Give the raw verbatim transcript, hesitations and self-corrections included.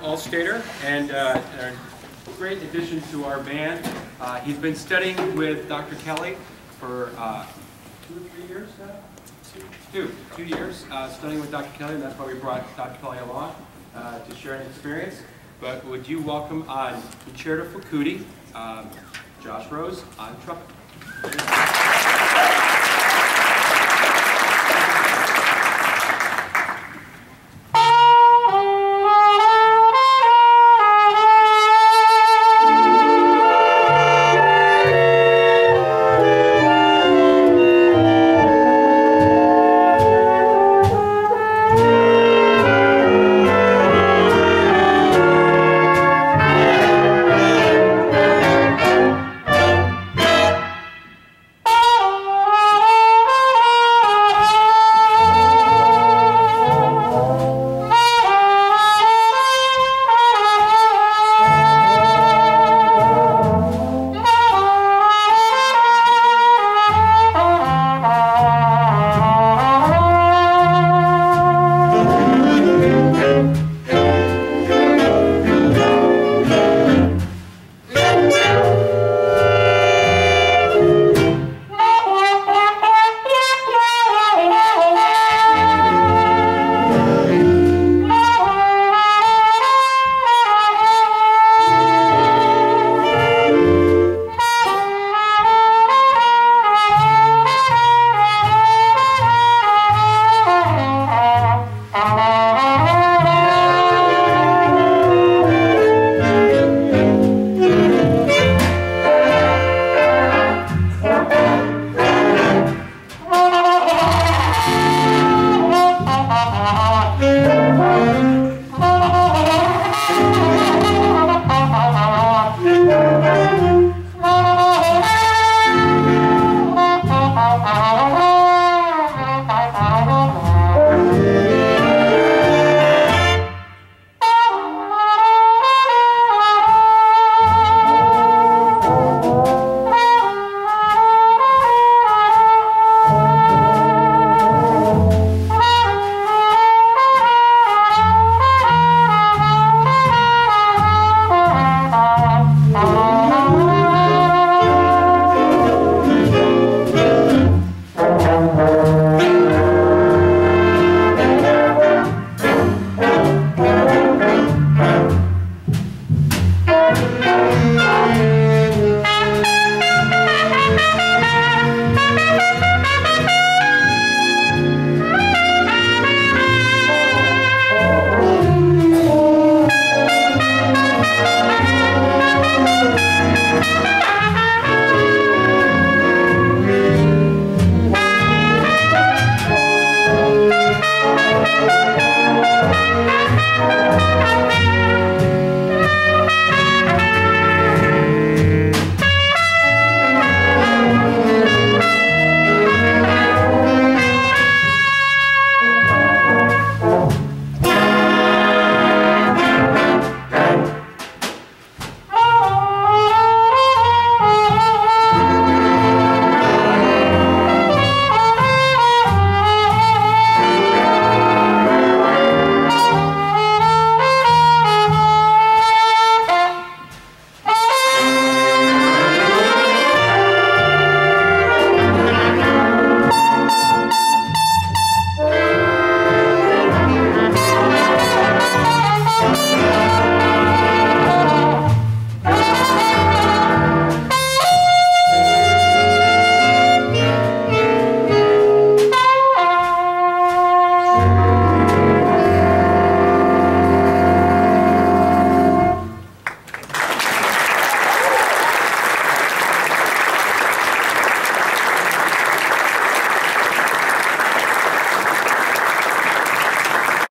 Allstater, and uh, a great addition to our band. Uh, he's been studying with Doctor Kelly for uh, two or three years now? Two. Two years uh, studying with Doctor Kelly, and that's why we brought Doctor Kelly along uh, to share an experience. But would you welcome on Concerto for Cootie, um, Josh Rose on trumpet.